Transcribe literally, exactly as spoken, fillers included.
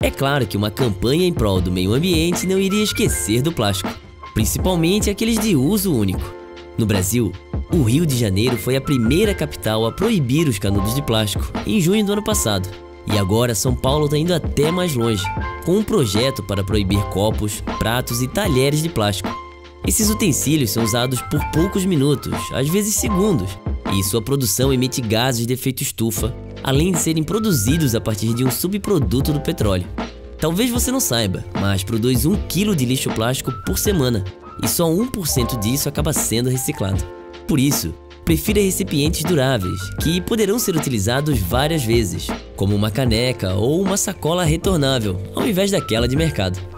É claro que uma campanha em prol do meio ambiente não iria esquecer do plástico, principalmente aqueles de uso único. No Brasil, o Rio de Janeiro foi a primeira capital a proibir os canudos de plástico em junho do ano passado. E agora São Paulo está indo até mais longe, com um projeto para proibir copos, pratos e talheres de plástico. Esses utensílios são usados por poucos minutos, às vezes segundos, e sua produção emite gases de efeito estufa, além de serem produzidos a partir de um subproduto do petróleo. Talvez você não saiba, mas produz um quilo de lixo plástico por semana, e só um por cento disso acaba sendo reciclado. Por isso, prefira recipientes duráveis, que poderão ser utilizados várias vezes, como uma caneca ou uma sacola retornável, ao invés daquela de mercado.